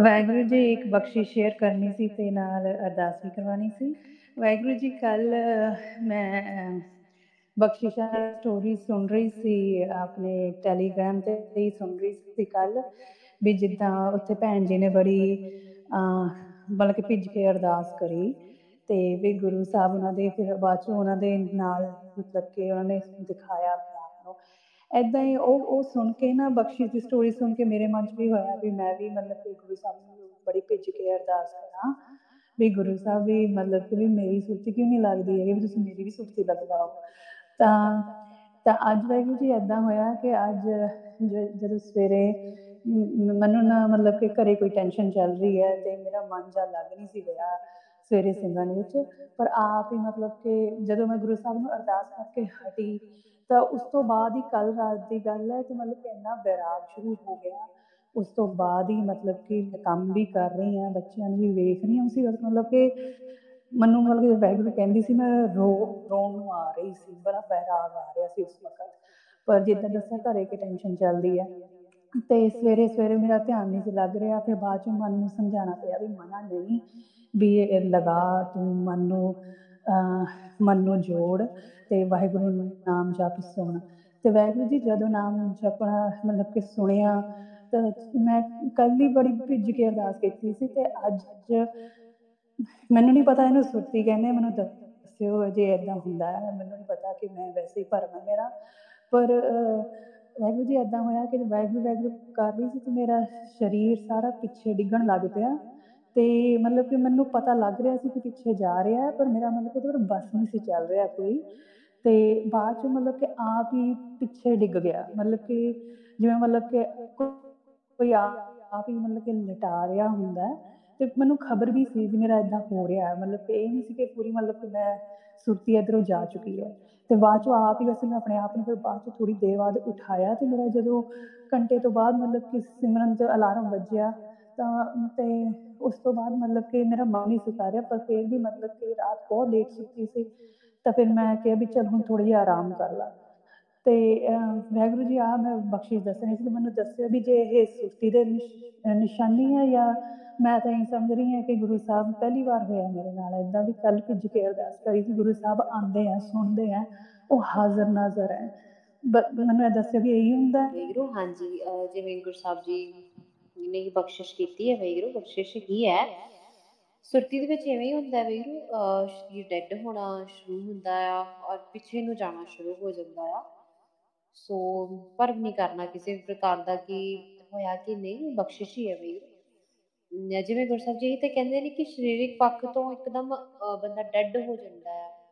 ਵਾਹਿਗੁਰੂ ਜੀ, ਇੱਕ ਬਖਸ਼ਿਸ਼ ਸ਼ੇਅਰ ਕਰਨੀ ਸੀ ਤੇ ਨਾਲ ਅਰਦਾਸ ਵੀ ਕਰਵਾਉਣੀ ਸੀ। ਵਾਹਿਗੁਰੂ ਜੀ, ਕੱਲ੍ਹ ਮੈਂ ਬਖਸ਼ਿਸ਼ਾਂ ਸਟੋਰੀ ਸੁਣ ਰਹੀ ਸੀ, ਆਪਣੇ ਟੈਲੀਗ੍ਰਾਮ 'ਤੇ ਹੀ ਸੁਣ ਰਹੀ ਸੀ ਕੱਲ੍ਹ, ਵੀ ਜਿੱਦਾਂ ਉੱਥੇ ਭੈਣ ਜੀ ਨੇ ਬੜੀ ਮਤਲਬ ਕਿ ਭਿੱਜ ਕੇ ਅਰਦਾਸ ਕਰੀ ਅਤੇ ਵੀ ਗੁਰੂ ਸਾਹਿਬ ਉਹਨਾਂ ਦੇ ਫਿਰ ਬਾਅਦ 'ਚੋਂ ਉਹਨਾਂ ਦੇ ਨਾਲ ਮਤਲਬ ਕਿ ਉਹਨਾਂ ਨੇ ਦਿਖਾਇਆ ਆਪਣੇ ਆਪ ਨੂੰ। ਇੱਦਾਂ ਹੀ ਉਹ ਸੁਣ ਕੇ ਨਾ, ਬਖਸ਼ਿਸ਼ ਦੀ ਸਟੋਰੀ ਸੁਣ ਕੇ ਮੇਰੇ ਮਨ 'ਚ ਵੀ ਹੋਇਆ ਵੀ ਮੈਂ ਵੀ ਮਤਲਬ ਕਿ ਗੁਰੂ ਸਾਹਿਬ ਨੂੰ ਬੜੀ ਭਿੱਜ ਕੇ ਅਰਦਾਸ ਕਰਾਂ ਵੀ ਗੁਰੂ ਸਾਹਿਬ ਵੀ ਮਤਲਬ ਕਿ ਵੀ ਮੇਰੀ ਸੁਰਤੀ ਕਿਉਂ ਨਹੀਂ ਲੱਗਦੀ ਹੈਗੀ, ਵੀ ਤੁਸੀਂ ਮੇਰੀ ਵੀ ਸੁਰਤੀ ਲਗਵਾਓ। ਤਾਂ ਤਾਂ ਅੱਜ ਵਾਹਿਗੁਰੂ ਜੀ ਇੱਦਾਂ ਹੋਇਆ ਕਿ ਅੱਜ ਜਦੋਂ ਸਵੇਰੇ ਮੈਨੂੰ ਨਾ ਮਤਲਬ ਕਿ ਘਰੇ ਕੋਈ ਟੈਨਸ਼ਨ ਚੱਲ ਰਹੀ ਹੈ ਅਤੇ ਮੇਰਾ ਮਨ ਜਿਹਾ ਲੱਗ ਨਹੀਂ ਸੀ ਰਿਹਾ ਸਵੇਰੇ ਸਿਮਰਨ ਵਿੱਚ, ਪਰ ਆਪ ਹੀ ਮਤਲਬ ਕਿ ਜਦੋਂ ਮੈਂ ਗੁਰੂ ਸਾਹਿਬ ਨੂੰ ਅਰਦਾਸ ਕਰਕੇ ਹਟੀ ਤਾਂ ਉਸ ਤੋਂ ਬਾਅਦ ਹੀ ਕੱਲ੍ਹ ਰਾਤ ਦੀ ਗੱਲ ਹੈ ਅਤੇ ਮਤਲਬ ਕਿ ਇੰਨਾ ਵੈਰਾਗ ਸ਼ੁਰੂ ਹੋ ਗਿਆ। ਉਸ ਤੋਂ ਬਾਅਦ ਹੀ ਮਤਲਬ ਕਿ ਮੈਂ ਕੰਮ ਵੀ ਕਰ ਰਹੀ ਹਾਂ, ਬੱਚਿਆਂ ਨੂੰ ਵੀ ਵੇਖ ਰਹੀ ਹਾਂ, ਉਸੇ ਵਕਤ ਮਤਲਬ ਕਿ ਮੈਨੂੰ ਮਤਲਬ ਕਿ ਵਾਹਿਗੁਰੂ ਕਹਿੰਦੀ ਸੀ, ਮੈਂ ਰੋਣ ਨੂੰ ਆ ਰਹੀ ਸੀ, ਬੜਾ ਵੈਰਾਗ ਆ ਰਿਹਾ ਸੀ ਉਸ ਵਕਤ। ਪਰ ਜਿੱਦਾਂ ਦੱਸਿਆ ਘਰੇ ਕਿ ਟੈਨਸ਼ਨ ਚੱਲਦੀ ਹੈ ਅਤੇ ਸਵੇਰੇ ਸਵੇਰੇ ਮੇਰਾ ਧਿਆਨ ਨਹੀਂ ਸੀ ਲੱਗ ਰਿਹਾ। ਫਿਰ ਬਾਅਦ 'ਚੋਂ ਮਨ ਨੂੰ ਸਮਝਾਉਣਾ ਪਿਆ ਵੀ ਮਨਾ ਨਹੀਂ, ਵੀ ਇਹ ਲਗਾ ਤੂੰ ਮਨ ਨੂੰ ਜੋੜ ਅਤੇ ਵਾਹਿਗੁਰੂ ਨਾਮ ਜਪ ਸੁਣ। ਅਤੇ ਵਾਹਿਗੁਰੂ ਜੀ ਜਦੋਂ ਨਾਮ ਜਪਣਾ ਮਤਲਬ ਕਿ ਸੁਣਿਆ ਤਾਂ ਮੈਂ ਕੱਲ੍ਹ ਹੀ ਬੜੀ ਭਿੱਜ ਕੇ ਅਰਦਾਸ ਕੀਤੀ ਸੀ ਅਤੇ ਅੱਜ ਮੈਨੂੰ ਨਹੀਂ ਪਤਾ ਇਹਨੂੰ ਸੁਰਤੀ ਕਹਿੰਦੇ, ਮੈਨੂੰ ਦੱਸਿਓ ਜੇ ਇੱਦਾਂ ਹੁੰਦਾ ਹੈ, ਮੈਨੂੰ ਨਹੀਂ ਪਤਾ ਕਿ ਮੈਂ ਵੈਸੇ ਹੀ ਭਰਮ ਹੈ ਮੇਰਾ। ਪਰ ਵਾਹਿਗੁਰੂ ਜੀ ਇੱਦਾਂ ਹੋਇਆ ਕਿ ਵਾਹਿਗੁਰੂ ਵਾਹਿਗੁਰੂ ਕਰ ਰਹੀ ਸੀ ਅਤੇ ਮੇਰਾ ਸਰੀਰ ਸਾਰਾ ਪਿੱਛੇ ਡਿੱਗਣ ਲੱਗ ਪਿਆ ਅਤੇ ਮਤਲਬ ਕਿ ਮੈਨੂੰ ਪਤਾ ਲੱਗ ਰਿਹਾ ਸੀ ਕਿ ਪਿੱਛੇ ਜਾ ਰਿਹਾ, ਪਰ ਮੇਰਾ ਮਤਲਬ ਕਿ ਉਹਦੇ ਪਰ ਬੱਸ ਨਹੀਂ ਸੀ ਚੱਲ ਰਿਹਾ ਕੋਈ, ਅਤੇ ਬਾਅਦ 'ਚੋਂ ਮਤਲਬ ਕਿ ਆਪ ਹੀ ਪਿੱਛੇ ਡਿੱਗ ਗਿਆ। ਮਤਲਬ ਕਿ ਜਿਵੇਂ ਮਤਲਬ ਕਿ ਕੋਈ ਆਪ ਹੀ ਮਤਲਬ ਕਿ ਲਿਟਾ ਰਿਹਾ ਹੁੰਦਾ ਅਤੇ ਮੈਨੂੰ ਖਬਰ ਵੀ ਸੀ ਵੀ ਮੇਰਾ ਇੱਦਾਂ ਹੋ ਰਿਹਾ, ਮਤਲਬ ਕਿ ਇਹ ਨਹੀਂ ਸੀ ਕਿ ਪੂਰੀ ਮਤਲਬ ਕਿ ਮੈਂ ਸੁਰਤੀ ਇੱਧਰੋਂ ਜਾ ਚੁੱਕੀ ਹੈ। ਅਤੇ ਬਾਅਦ 'ਚੋਂ ਆਪ ਹੀ ਵੈਸੇ ਮੈਂ ਆਪਣੇ ਆਪ ਨੂੰ ਫਿਰ ਬਾਅਦ 'ਚੋਂ ਥੋੜ੍ਹੀ ਦੇਰ ਬਾਅਦ ਉਠਾਇਆ ਅਤੇ ਮੇਰਾ ਜਦੋਂ ਘੰਟੇ ਤੋਂ ਬਾਅਦ ਮਤਲਬ ਕਿ ਸਿਮਰਨ 'ਚ ਅਲਾਰਮ ਵੱਜਿਆ ਤਾਂ ਅਤੇ ਉਸ ਤੋਂ ਬਾਅਦ ਮਤਲਬ ਕਿ ਮੇਰਾ ਮਨ ਨਹੀਂ ਸੀ ਕਰ ਰਿਹਾ, ਪਰ ਫਿਰ ਵੀ ਮਤਲਬ ਕਿ ਰਾਤ ਬਹੁਤ ਲੇਟ ਸੁੱਤੀ ਸੀ ਤਾਂ ਫਿਰ ਮੈਂ ਕਿਹਾ ਵੀ ਚੱਲ ਹੁਣ ਥੋੜ੍ਹਾ ਜਿਹਾ ਆਰਾਮ ਕਰ ਲਾ। ਅਤੇ ਵਾਹਿਗੁਰੂ ਜੀ, ਆਹ ਮੈਂ ਬਖਸ਼ਿਸ਼ ਦੱਸਣੀ ਸੀ, ਮੈਨੂੰ ਦੱਸਿਓ ਵੀ ਜੇ ਇਹ ਸੁਰਤੀ ਦੇ ਨਿਸ਼ਾਨੀ ਹੈ ਜਾਂ ਮੈਂ ਤਾਂ ਇਹੀ ਸਮਝ ਰਹੀ ਹਾਂ ਕਿ ਗੁਰੂ ਸਾਹਿਬ ਪਹਿਲੀ ਵਾਰ ਹੋਇਆ ਮੇਰੇ ਨਾਲ ਇੱਦਾਂ ਵੀ ਕੱਲ੍ਹ ਭਿੱਜ ਕੇ ਅਰਦਾਸ ਕਰੀ ਸੀ, ਗੁਰੂ ਸਾਹਿਬ ਆਉਂਦੇ ਆ, ਸੁਣਦੇ ਆ, ਉਹ ਹਾਜ਼ਰ ਨਾਜ਼ਰ ਹੈ। ਮੈਨੂੰ ਇਹ ਦੱਸਿਓ ਵੀ ਇਹੀ ਹੁੰਦਾ। ਵਾਹਿਗੁਰੂ, ਹਾਂਜੀ, ਜਿਵੇਂ ਗੁਰੂ ਸਾਹਿਬ ਜੀ ਨੇ ਬਖਸ਼ਿਸ਼ ਕੀਤੀ ਹੈ, ਵਾਹਿਗੁਰੂ ਬਖਸ਼ਿਸ਼ ਹੀ ਹੈ। ਸੁਰਤੀ ਦੇ ਵਿੱਚ ਇਵੇਂ ਹੀ ਹੁੰਦਾ ਵਾਹਿਗੁਰੂ, ਸਰੀਰ ਡੈਡ ਹੋਣਾ ਸ਼ੁਰੂ ਹੁੰਦਾ ਆ ਔਰ ਪਿੱਛੇ ਨੂੰ ਜਾਣਾ ਸ਼ੁਰੂ ਹੋ ਜਾਂਦਾ ਆ। ਸੋ ਭਰਮ ਨਹੀਂ ਕਰਨਾ ਕਿਸੇ ਵੀ ਪ੍ਰਕਾਰ ਦਾ ਕਿ ਹੋਇਆ ਕਿ ਨਹੀਂ, ਬਖਸ਼ਿਸ਼ ਹੀ ਹੈ ਵਾਹਿਗੁਰੂ। ਜਿਵੇਂ ਗੁਰੂ ਸਾਹਿਬ ਜੀ ਇਹ ਤੇ ਕਹਿੰਦੇ ਨੇ ਕਿ ਸਰੀਰਿਕ ਪੱਖ ਤੋਂ ਇੱਕਦਮ ਬੰਦਾ ਡੈਡ ਹੋ ਜਾਂਦਾ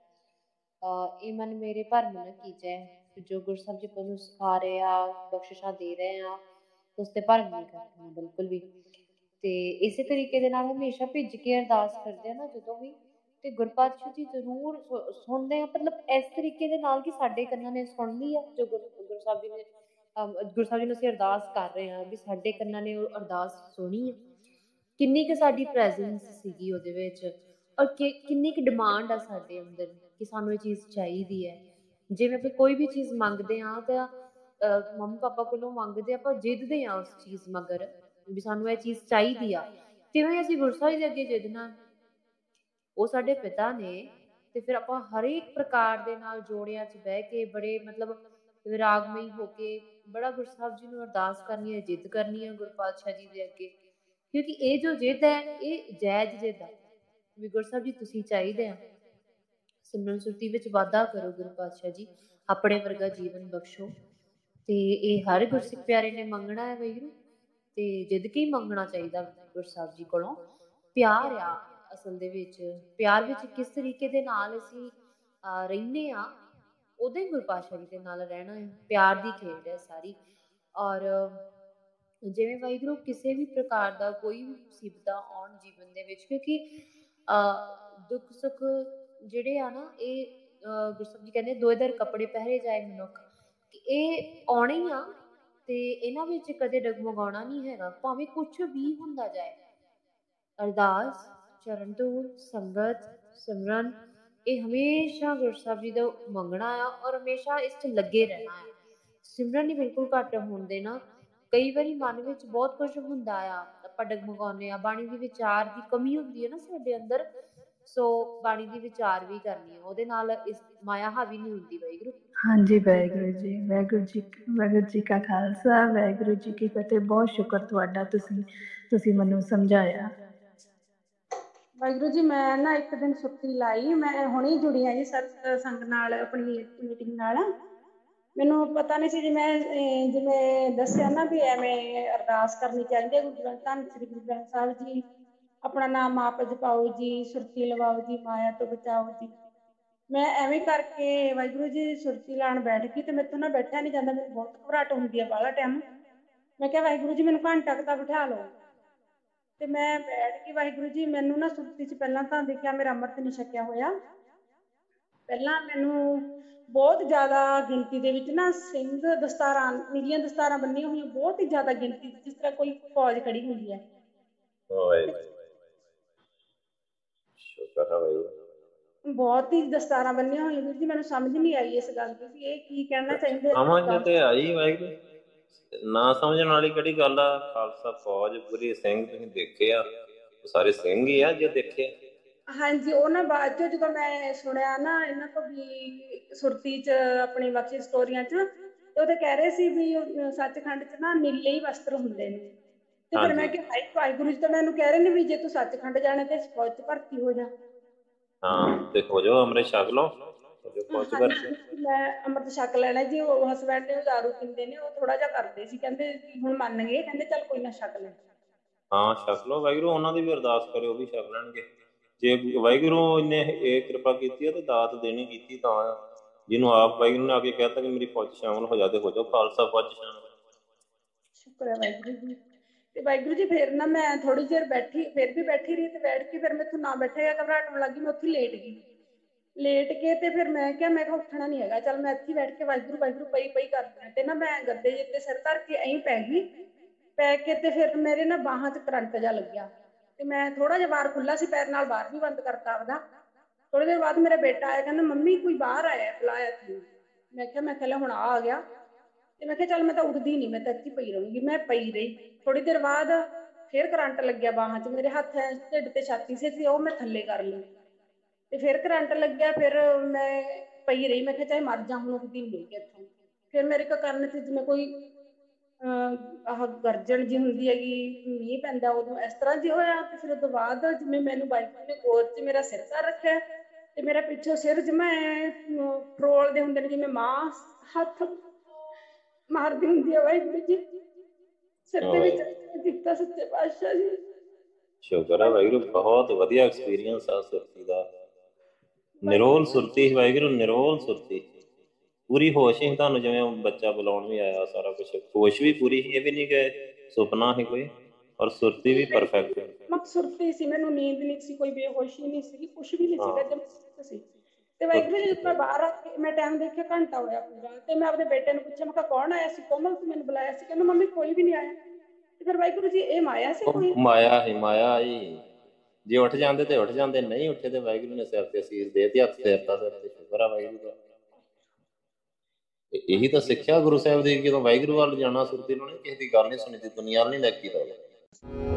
ਆ। ਇਹ ਮਨ ਮੇਰੇ ਭਰਮ ਨਾ ਕੀਜੈ, ਜੋ ਗੁਰੂ ਸਾਹਿਬ ਜੀ ਨੂੰ ਸਿਖਾ ਰਹੇ ਆ, ਬਖਸ਼ਿਸ਼ਾਂ ਦੇ ਰਹੇ ਆ, ਉਸ ਤੇ ਭਰਮ ਨਹੀਂ ਕਰਨਾ ਬਿਲਕੁਲ ਵੀ। ਤੇ ਇਸੇ ਤਰੀਕੇ ਦੇ ਨਾਲ ਹਮੇਸ਼ਾ ਭਿੱਜ ਕੇ ਅਰਦਾਸ ਕਰਦੇ ਆ ਨਾ ਜਦੋਂ ਵੀ, ਤੇ ਗੁਰਪਾਤਸ਼ਾਹ ਜੀ ਜ਼ਰੂਰ ਸੁਣਦੇ ਆ, ਮਤਲਬ ਇਸ ਤਰੀਕੇ ਦੇ ਨਾਲ ਕਿ ਸਾਡੇ ਕੰਨਾਂ ਨੇ ਸੁਣ ਲਈ ਆ ਜੋ ਗੁਰੂ ਸਾਹਿਬ ਜੀ ਨੇ ਗੁਰੂ ਸਾਹਿਬ ਜੀ ਨੂੰ ਅਸੀਂ ਅਰਦਾਸ ਕਰ ਰਹੇ ਹਾਂ ਵੀ ਸਾਡੇ ਕੰਨਾਂ ਨੇ ਉਹ ਅਰਦਾਸ ਸੁਣੀ ਆ। ਕਿੰਨੀ ਕੁ ਸਾਡੀ ਪ੍ਰੈਜ਼ੈਂਸ ਸੀਗੀ ਉਹਦੇ ਵਿੱਚ, ਔਰ ਕਿੰਨੀ ਕੁ ਡਿਮਾਂਡ ਆ ਸਾਡੇ ਅੰਦਰ ਕਿ ਸਾਨੂੰ ਇਹ ਚੀਜ਼ ਚਾਹੀਦੀ ਹੈ। ਜਿਵੇਂ ਆਪਾਂ ਕੋਈ ਵੀ ਚੀਜ਼ ਮੰਗਦੇ ਹਾਂ ਤਾਂ ਮੰਮੀ ਪਾਪਾ ਕੋਲੋਂ ਮੰਗਦੇ, ਆਪਾਂ ਜਿੱਦਦੇ ਹਾਂ ਉਸ ਚੀਜ਼ ਮਗਰ ਵੀ ਸਾਨੂੰ ਇਹ ਚੀਜ਼ ਚਾਹੀਦੀ ਆ, ਤਿਵੇਂ ਅਸੀਂ ਗੁਰੂ ਸਾਹਿਬ ਦੇ ਅੱਗੇ ਜਿੱਦਣਾ, ਉਹ ਸਾਡੇ ਪਿਤਾ ਨੇ। ਤੇ ਫਿਰ ਆਪਾਂ ਹਰੇਕ ਪ੍ਰਕਾਰ ਦੇ ਨਾਲ ਜੋੜਿਆਂ 'ਚ ਬਹਿ ਕੇ ਬੜੇ ਮਤਲਬ ਵਿਰਾਗਮਈ ਹੋ ਕੇ ਬੜਾ ਗੁਰੂ ਸਾਹਿਬ ਜੀ ਨੂੰ ਅਰਦਾਸ ਕਰਨੀ ਹੈ, ਜਿੱਦ ਕਰਨੀ ਹੈ ਗੁਰੂ ਪਾਤਸ਼ਾਹ ਜੀ ਦੇ ਅੱਗੇ, ਕਿਉਂਕਿ ਇਹ ਜੋ ਜਿੱਦ ਹੈ ਇਹ ਜਾਇਜ਼ ਜਿੱਦ ਆ ਵੀ ਗੁਰੂ ਸਾਹਿਬ ਜੀ ਤੁਸੀਂ ਚਾਹੀਦੇ ਆ। ਸਿਮਰਨ ਸੁਰਤੀ ਵਿੱਚ ਵਾਧਾ ਕਰੋ ਗੁਰੂ ਪਾਤਸ਼ਾਹ ਜੀ, ਆਪਣੇ ਵਰਗਾ ਜੀਵਨ ਬਖਸ਼ੋ। ਤੇ ਇਹ ਹਰ ਗੁਰਸਿੱਖ ਪਿਆਰੇ ਨੇ ਮੰਗਣਾ ਹੈ ਵਾਹਿਗੁਰੂ, ਤੇ ਜਿੱਦ ਕੇ ਹੀ ਮੰਗਣਾ ਚਾਹੀਦਾ ਗੁਰੂ ਸਾਹਿਬ ਜੀ ਕੋਲੋਂ। ਪਿਆਰ ਆ ਅਸਲ ਦੇ ਵਿੱਚ, ਪਿਆਰ ਵਿੱਚ ਕਿਸ ਤਰੀਕੇ ਦੇ ਨਾਲ ਅਸੀਂ ਰਹਿੰਦੇ ਆ, ਉਦੋਂ ਹੀ ਗੁਰੂ ਪਾਤਸ਼ਾਹ ਜੀ ਦੇ ਨਾਲ ਰਹਿਣਾ ਹੈ। ਪਿਆਰ ਦੀ ਖੇਡ ਹੈ ਸਾਰੀ। ਔਰ ਜਿਵੇਂ ਵਾਹਿਗੁਰੂ ਕਿਸੇ ਵੀ ਪ੍ਰਕਾਰ ਦਾ ਕੋਈ ਵੀ ਮੁਸੀਬਤਾਂ ਆਉਣ ਜੀਵਨ ਦੇ ਵਿੱਚ, ਕਿਉਂਕਿ ਦੁੱਖ ਸੁੱਖ ਜਿਹੜੇ ਆ ਨਾ ਇਹ ਗੁਰੂ ਸਾਹਿਬ ਜੀ ਕਹਿੰਦੇ ਦੋਇਦਰ ਕੱਪੜੇ ਪਹਿਰੇ ਜਾਏ ਮਨੁੱਖ, ਕਿ ਇਹ ਆਉਣੇ ਹੀ ਆ ਤੇ ਇਹਨਾਂ ਵਿੱਚ ਕਦੇ ਡਗਮਗਾਉਣਾ ਨਹੀਂ ਹੈਗਾ, ਭਾਵੇਂ ਕੁਛ ਵੀ ਹੁੰਦਾ ਜਾਏ। ਅਰਦਾਸ, ਚਰਨ ਧੂੜ, ਸੰਗਤ, ਸਿਮਰਨ, ਇਹ ਹਮੇਸ਼ਾ ਗੁਰੂ ਸਾਹਿਬ ਜੀ ਦਾ ਮੰਗਣਾ ਆ ਔਰ ਹਮੇਸ਼ਾ ਇਸ 'ਚ ਲੱਗੇ ਰਹਿਣਾ ਆ। ਸਿਮਰਨ ਨਹੀਂ ਬਿਲਕੁਲ ਘੱਟ ਹੋਣ ਦੇਣਾ। ਕਈ ਵਾਰੀ ਮਨ ਵਿੱਚ ਬਹੁਤ ਕੁਝ ਹੁੰਦਾ ਆ, ਆਪਾਂ ਡਗਮਗਾਉਂਦੇ ਹਾਂ, ਬਾਣੀ ਦੀ ਵਿਚਾਰ ਦੀ ਕਮੀ ਹੁੰਦੀ ਹੈ ਨਾ ਸਾਡੇ ਅੰਦਰ, ਸੋ ਬਾਣੀ ਦੀ ਵਿਚਾਰ ਵੀ ਕਰਨੀ ਆ, ਉਹਦੇ ਨਾਲ ਇਸ ਮਾਇਆ ਹਾਵੀ ਨਹੀਂ ਹੁੰਦੀ ਵਾਹਿਗੁਰੂ। ਹਾਂਜੀ ਵਾਹਿਗੁਰੂ ਜੀ, ਵਾਹਿਗੁਰੂ ਜੀ ਕਾ ਖਾਲਸਾ, ਵਾਹਿਗੁਰੂ ਜੀ ਕੀ ਫਤਿਹ। ਬਹੁਤ ਸ਼ੁਕਰ ਤੁਹਾਡਾ, ਤੁਸੀਂ ਮੈਨੂੰ ਸਮਝਾਇਆ। ਵਾਹਿਗੁਰੂ ਜੀ, ਮੈਂ ਨਾ ਇੱਕ ਦਿਨ ਸੁੱਤੀ ਲਾਈ, ਮੈਂ ਹੁਣੇ ਜੁੜੀ ਹਾਂ ਜੀ ਸੰਗ ਨਾਲ, ਆਪਣੀ ਮੀਟਿੰਗ ਨਾਲ। ਮੈਨੂੰ ਪਤਾ ਨਹੀਂ ਸੀ ਜੀ, ਮੈਂ ਜਿਵੇਂ ਦੱਸਿਆ ਨਾ ਵੀ ਐਵੇਂ ਅਰਦਾਸ ਕਰਨੀ ਚਾਹੀਦੀ ਹੈ, ਧੰਨ ਸ੍ਰੀ ਗੁਰੂ ਗ੍ਰੰਥ ਸਾਹਿਬ ਜੀ, ਆਪਣਾ ਨਾਮ ਆਪ ਜਪਾਓ ਜੀ, ਸੁਰਤੀ ਲਵਾਓ ਜੀ, ਮਾਇਆ ਤੋਂ ਬਚਾਓ ਜੀ। ਮੈਂ ਐਵੇਂ ਕਰਕੇ ਵਾਹਿਗੁਰੂ ਜੀ ਸੁਰਤੀ ਲਾਉਣ ਬੈਠ ਗਈ, ਤੇ ਮੈਥੋਂ ਨਾ ਬੈਠਿਆ ਨਹੀਂ ਜਾਂਦਾ, ਮੈਨੂੰ ਬਹੁਤ ਘਬਰਾਹਟ ਹੁੰਦੀ ਹੈ ਬਾਹਲਾ ਟਾਈਮ। ਮੈਂ ਕਿਹਾ ਵਾਹਿਗੁਰੂ ਜੀ ਮੈਨੂੰ ਘੰਟਾ ਕੁ ਤਾਂ ਬਿਠਾ ਲਓ, ਤੇ ਮੈਂ ਬੈਠ ਕੇ ਵਾਹਿਗੁਰੂ ਜੀ, ਮੈਨੂੰ ਨਾ ਸੁਰਤੀ 'ਚ ਪਹਿਲਾਂ ਤਾਂ ਦੇਖਿਆ ਮੇਰਾ ਅੰਮ੍ਰਿਤ ਨਹੀਂ ਛਕਿਆ ਹੋਇਆ। ਪਹਿਲਾਂ ਮੈਨੂੰ ਬਹੁਤ ਜ਼ਿਆਦਾ ਗਿਣਤੀ ਦੇ ਵਿੱਚ ਨਾ ਸਿੰਘ ਦਸਤਾਰਾਂ, ਨੀਲੀਆਂ ਦਸਤਾਰਾਂ ਬੰਨੀਆਂ ਹੋਈਆਂ, ਬਹੁਤ ਹੀ ਜ਼ਿਆਦਾ ਗਿਣਤੀ, ਜਿਸ ਤਰ੍ਹਾਂ ਕੋਈ ਫੌਜ ਖੜੀ ਹੁੰਦੀ ਹੈ। ਬਹੁਤ ਹੀ ਦਸਤਾਰਾਂ ਬੰਨੀਆਂ ਹੋਈਆਂ ਵੀਰ ਜੀ, ਮੈਨੂੰ ਸਮਝ ਨਹੀਂ ਆਈ ਇਸ ਗੱਲ ਦੀ ਵੀ ਇਹ ਕੀ ਕਹਿਣਾ ਚਾਹੁੰਦੇ। ਸਮਝ ਤੇ ਆਈ ਵਾਹਿਗੁਰੂ, ਨਾ ਸਮਝਣ ਵਾਲੀ ਕਿਹੜੀ ਗੱਲ ਆ। ਖਾਲਸਾ ਫੌਜ ਪੂਰੀ ਸਿੰਘ ਤੁਸੀਂ ਦੇਖੇ ਆ, ਸਾਰੇ ਸਿੰਘ ਹੀ ਆ ਜੇ ਦੇਖੇ। ਹਾਂਜੀ, ਉਹ ਨਾ ਬਾਅਦ ਚੋਂ ਜਦੋਂ ਮੈਂ ਸੁਣਿਆ ਨਾ ਇਹਨਾਂ ਤੋਂ ਵੀ ਸੁਰਤੀ 'ਚ ਆਪਣੀ ਬਖਸ਼ਿਸ਼ ਸਟੋਰੀਆਂ 'ਚ, ਤੇ ਉਹਦੇ ਕਹਿ ਰਹੇ ਸੀ ਵੀ ਸੱਚਖੰਡ 'ਚ ਨਾ ਨੀਲੇ ਹੀ ਵਸਤਰ ਹੁੰਦੇ ਨੇ। ਤੇ ਫਿਰ ਮੈਂ ਕਿਹਾ ਹਾਈ ਵਾਹਿਗੁਰੂ ਜੀ ਤਾਂ ਮੈਨੂੰ ਕਹਿ ਰਹੇ ਨੇ ਵੀ ਜੇ ਤੂੰ ਸੱਚਖੰਡ ਜਾਣਾ ਤੇ ਫੌਜ 'ਚ ਭਰਤੀ ਹੋ ਜਾ। ਹਾਂ, ਤੇ ਹੋ ਜਾਓ, ਅੰਮ੍ਰਿਤ ਛਕ ਲਓ। ਮੈਂ ਅੰਮ੍ਰਿਤ ਛਕ ਲੈਣਾ ਜੀ। ਉਹ ਹਸਬੈਂਡ ਨੇ ਦਾਰੂ ਪੀਂਦੇ ਨੇ, ਉਹ ਥੋੜਾ ਜਿਹਾ ਕਰਦੇ ਸੀ, ਕਹਿੰਦੇ ਹੁਣ ਮੰਨ ਗਏ, ਕਹਿੰਦੇ ਚੱਲ ਕੋਈ ਨਾ ਛਕ ਲੈ। ਹਾਂ ਛਕ ਲਓ ਵਾਹਿਗੁਰੂ, ਉਹਨਾਂ ਦੀ ਵੀ ਅਰਦਾਸ ਕਰਿਓ, ਉਹ ਵੀ ਛਕ ਲੈਣਗੇ। ਜੇ ਵਾਹਿਗੁਰੂ ਨੇ ਇਹ ਕਿਰਪਾ ਕੀਤੀ ਹੈ ਤੇ ਦਾਤ ਦੇਣੀ ਕੀਤੀ ਤਾਂ, ਜਿਹਨੂੰ ਆਪ ਵਾਹਿਗੁਰੂ ਨੇ ਆ ਕੇ ਕਹਿਤਾ ਕਿ ਮੇਰੀ ਫੌਜ ਸ਼ਾਮਲ ਹੋ ਜਾ, ਤੇ ਹੋ ਜਾਓ ਖਾਲਸਾ ਫੌਜ ਸ਼ਾਮਲ। ਸ਼ੁਕਰ ਹੈ ਵਾਹਿਗੁਰੂ ਜੀ। ਤੇ ਵਾਹਿਗੁਰੂ ਜੀ ਫਿਰ ਨਾ ਮੈਂ ਥੋੜੀ ਦੇਰ ਬੈਠੀ, ਫਿਰ ਵੀ ਬੈਠੀ ਰਹੀ, ਤੇ ਬੈਠ ਕੇ ਫਿਰ ਮੈਥੋਂ ਨਾ ਬੈਠਿਆ ਗਿਆ, ਘਬਰਾਹਟ ਹੋਣ ਲੱਗੀ, ਮੈਂ ਉੱਥੇ ਲੇਟ ਗਈ। ਲੇਟ ਕੇ ਤੇ ਫਿਰ ਮੈਂ ਕਿਹਾ ਉੱਠਣਾ ਨਹੀਂ ਹੈਗਾ, ਚੱਲ ਮੈਂ ਇੱਥੇ ਬੈਠ ਕੇ ਵਾਹਿਗੁਰੂ ਵਾਹਿਗੁਰੂ ਪਈ ਕਰਦੀ ਹਾਂ। ਤੇ ਨਾ ਮੈਂ ਗੱਦੇ ਜਿੱਤੇ ਸਿਰ ਧਰ ਕੇ ਐਂ ਪੈ ਗਈ, ਪੈ ਕੇ ਤੇ ਫਿਰ ਮੇਰੇ ਨਾ ਬਾਹਾਂ 'ਚ ਕਰੰਟ ਜਿਹਾ ਲੱਗਿਆ, ਤੇ ਮੈਂ ਥੋੜਾ ਜਿਹਾ ਬਾਹਰ ਖੁੱਲਾ ਸੀ ਪੈਰ ਨਾਲ, ਬਾਹਰ ਵੀ ਬੰਦ ਕਰਤਾ ਆਪਦਾ। ਥੋੜੀ ਦੇਰ ਬਾਅਦ ਮੇਰਾ ਬੇਟਾ ਆਇਆ, ਕਹਿੰਦਾ ਮੰਮੀ ਕੋਈ ਬਾਹਰ ਆਇਆ, ਬੁਲਾਇਆ ਤੈਨੂੰ। ਮੈਂ ਕਿਹਾ ਹੁਣ ਆ ਗਿਆ। ਤੇ ਮੈਂ ਕਿਹਾ ਚੱਲ ਮੈਂ ਤਾਂ ਉੱਠਦੀ ਨਹੀਂ, ਮੈਂ ਤਾਂ ਇੱਥੇ ਪਈ ਰਹੂੰਗੀ। ਮੈਂ ਪਈ ਰਹੀ, ਥੋੜੀ ਦੇਰ ਬਾਅਦ ਫਿਰ ਕਰੰਟ ਲੱਗਿਆ ਬਾਹਾਂ 'ਚ, ਮੇਰੇ ਹੱਥ ਢਿੱਡ ਤੇ ਛਾਤੀ ਸੀ, ਉਹ ਮੈਂ ਥੱਲੇ ਕਰ ਲਈ, ਤੇ ਫਿਰ ਕਰੰਟ ਲੱਗਿਆ। ਫਿਰ ਮੈਂ ਪਈ ਰਹੀ, ਮੈਂ ਕਿਹਾ ਚਾਹੇ ਮਰ ਜਾ, ਹੁਣ ਉੱਠਦੀ ਨਹੀਂ ਹੈਗੀ ਇੱਥੋਂ। ਫਿਰ ਮੇਰੇ ਕੋਲ ਕੰਨ 'ਚ ਜਿਵੇਂ ਕੋਈ ਆਹ ਗਰਜਣ ਜੀ ਹੁੰਦੀ ਹੈਗੀ, ਮੀਂਹ ਪੈਂਦਾ ਉਦੋਂ, ਇਸ ਤਰ੍ਹਾਂ ਜੀ ਹੋਇਆ। ਤੇ ਫਿਰ ਉਦੋਂ ਬਾਅਦ ਜਿਵੇਂ ਮੈਨੂੰ ਵਾਹਿਗੁਰੂ ਨੇ ਗੋਦ 'ਚ ਮੇਰਾ ਸਿਰ ਧਰ ਰੱਖਿਆ, ਤੇ ਮੇਰਾ ਪਿੱਛੋਂ ਸਿਰ ਜਿਵੇਂ ਫਰੋਲਦੇ ਹੁੰਦੇ ਨੇ, ਜਿਵੇਂ ਮਾਂ ਹੱਥ ਮਾਰਦੀ ਹੁੰਦੀ ਹੈ ਵਾਹਿਗੁਰੂ ਜੀ ਸਿਰ ਦੇ ਵਿੱਚ ਦਿੱਤਾ, ਸੱਚੇ ਪਾਤਸ਼ਾਹ ਜੀ। ਸ਼ੁਕਰ ਆ ਵਾਹਿਗੁਰੂ, ਬਹੁਤ ਵਧੀਆ ਐਕਸਪੀਰੀਅੰਸ ਆ ਸੁਰਤੀ ਦਾ। ਨਿਰੋਲ ਸੁਰਤੀ ਵਾਹਿਗੁਰੂ, ਨਿਰੋਲ ਸੁਰਤੀ, ਪੂਰੀ ਹੋਸ਼ ਹੀ ਤੁਹਾਨੂੰ, ਜਿਵੇਂ ਬੱਚਾ ਬੁਲਾਉਣ ਵੀ ਆਇਆ, ਸਾਰਾ ਕੁਛ ਹੋਸ਼ ਵੀ ਪੂਰੀ ਸੀ, ਇਹ ਵੀ ਨਹੀਂ ਕਿ ਸੁਪਨਾ ਸੀ ਕੋਈ, ਔਰ ਸੁਰਤੀ ਵੀ ਪਰਫੈਕਟ। ਸੁਰਤੀ ਸੀ, ਮੈਨੂੰ ਨੀਂਦ ਨਹੀਂ ਸੀ, ਕੋਈ ਬੇਹੋਸ਼ੀ ਨਹੀਂ ਸੀ, ਕੁਛ ਵੀ ਨਹੀਂ ਸੀਗਾ, ਜਮ ਸੀ। ਤੇ ਵਾਹਿਗੁਰੂ ਜੀ ਜਦੋਂ ਮੈਂ ਬਾਹਰ ਆ ਕੇ ਮੈਂ ਟਾਈਮ ਦੇਖਿਆ, ਘੰਟਾ ਹੋਇਆ ਪੂਰਾ। ਤੇ ਮੈਂ ਆਪਣੇ ਬੇਟੇ ਨੂੰ ਪੁੱਛਿਆ, ਮੈਂ ਕਿਹਾ ਕੌਣ ਆਇਆ ਸੀ, ਕੋਮਲ ਤੂੰ ਮੈਨੂੰ ਬੁਲਾਇਆ ਸੀ? ਕਹਿੰਦਾ ਮੰਮੀ ਕੋਈ ਵੀ ਨਹੀਂ ਆਇਆ। ਤੇ ਫਿਰ ਵਾਹਿਗੁਰੂ ਜੀ ਇਹ ਮਾਇਆ ਸੀ ਕੋਈ? ਮਾਇਆ ਹੀ, ਮਾਇਆ ਹੀ। ਜੇ ਉੱਠ ਜਾਂਦੇ ਤੇ ਉੱਠ ਜਾਂਦੇ, ਨਹੀਂ ਉੱਠੇ ਤੇ ਵਾਹਿਗੁਰੂ ਨੇ ਸਿਰ ਤੇ ਸੀਸ ਦੇ ਦਿੱਤੀ, ਹੱਥ ਫੇਰਤਾ ਸਿਰ ਤੇ। ਸ਼ੁਕਰ ਆ ਵਾਹਿਗੁਰੂ ਦਾ। ਇਹੀ ਤਾਂ ਸਿੱਖਿਆ ਗੁਰੂ ਸਾਹਿਬ ਦੀ, ਜਦੋਂ ਵਾਹਿਗੁਰੂ ਵੱਲ ਜਾਣਾ ਸੁਰਤੀ ਲਾਉਣੀ, ਕਿਸੇ ਦੀ ਗੱਲ ਨਹੀਂ ਸੁਣੀ ਦੀ, ਦੁਨੀਆ ਵੱਲ ਨਹੀਂ ਲੈ ਕੇ ਜਾਣਾ।